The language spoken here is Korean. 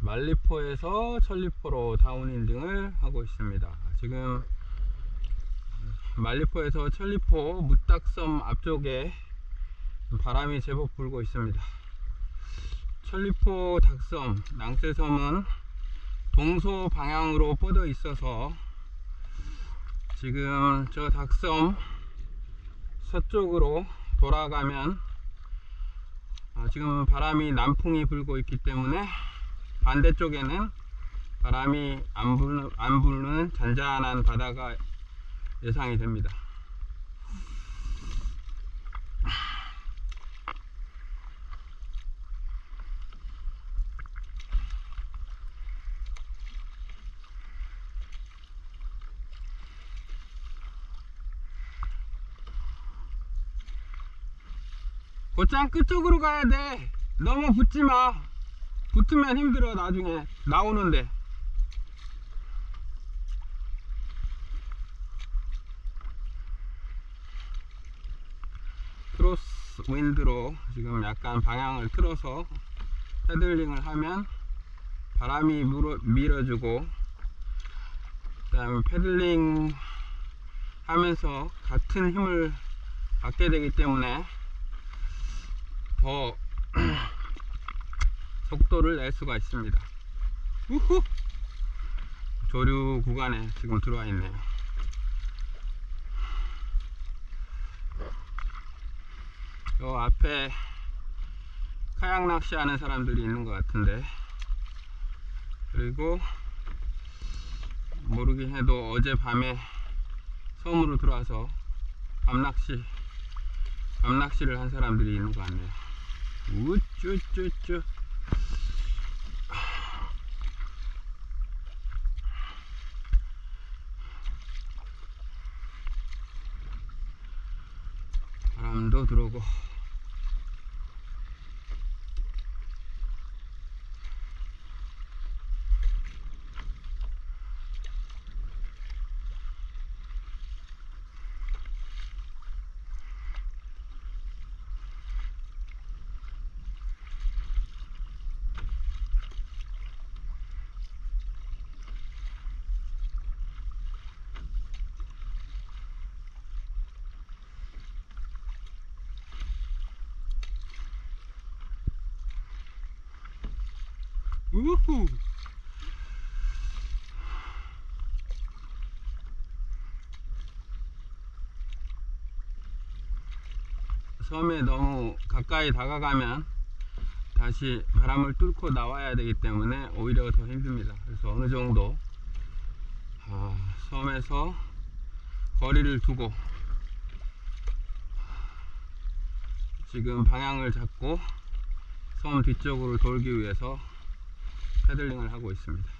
말리포에서 천리포로 다운윈딩을 하고 있습니다. 지금 말리포에서 천리포 무딱섬 앞쪽에 바람이 제법 불고 있습니다. 천리포 닭섬, 낭새섬은 동서 방향으로 뻗어 있어서 지금 저 닭섬 서쪽으로 돌아가면 지금 바람이 남풍이 불고 있기 때문에 반대쪽에는 바람이 안 부는 잔잔한 바다가 예상이 됩니다. 곧장 끝쪽으로 가야 돼. 너무 붙지마. 붙으면 힘들어. 나중에 나오는데. 크로스 윈드로 지금 약간 방향을 틀어서 패들링을 하면 바람이 밀어주고, 그 다음에 패들링 하면서 같은 힘을 받게 되기 때문에 더 속도를 낼 수가 있습니다. 우후! 조류 구간에 지금 들어와 있네요. 요 앞에 카약 낚시 하는 사람들이 있는 것 같은데, 그리고 모르긴 해도 어젯밤에 섬으로 들어와서 밤낚시를 한 사람들이 있는 것 같네요. 우쭈쭈쭈. 바람도 들어오고. 우후! 섬에 너무 가까이 다가가면 다시 바람을 뚫고 나와야 되기 때문에 오히려 더 힘듭니다. 그래서 어느 정도 섬에서 거리를 두고 지금 방향을 잡고 섬 뒤쪽으로 돌기 위해서 패들링을 하고 있습니다.